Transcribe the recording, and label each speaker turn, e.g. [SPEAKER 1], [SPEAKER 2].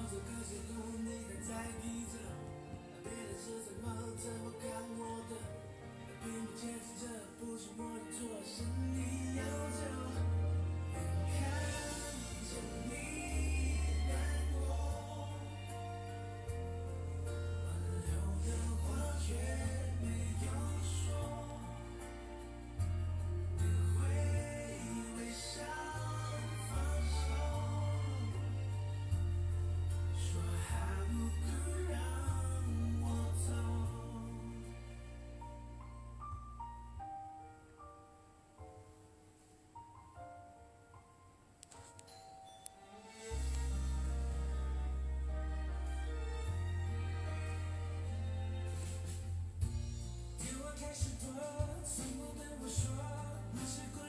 [SPEAKER 1] 这个街路你还在意着，别人是怎么看我的，并不坚持这不是我的错，是你要走。眼看着你难过，挽留的话却没有说，你会微笑放手，说还不够让我走。电话开始拨，从不跟我说，那是过